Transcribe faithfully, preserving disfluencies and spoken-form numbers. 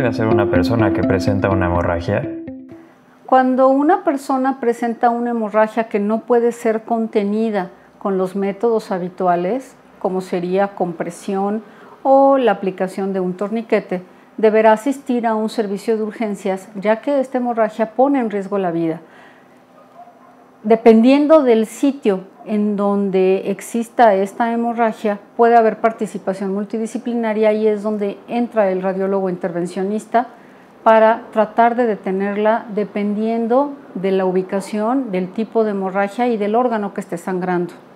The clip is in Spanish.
debe hacer una persona que presenta una hemorragia? Cuando una persona presenta una hemorragia que no puede ser contenida con los métodos habituales, como sería compresión o la aplicación de un torniquete, deberá asistir a un servicio de urgencias, ya que esta hemorragia pone en riesgo la vida. Dependiendo del sitio en donde exista esta hemorragia, puede haber participación multidisciplinaria y es donde entra el radiólogo intervencionista para tratar de detenerla dependiendo de la ubicación, del tipo de hemorragia y del órgano que esté sangrando.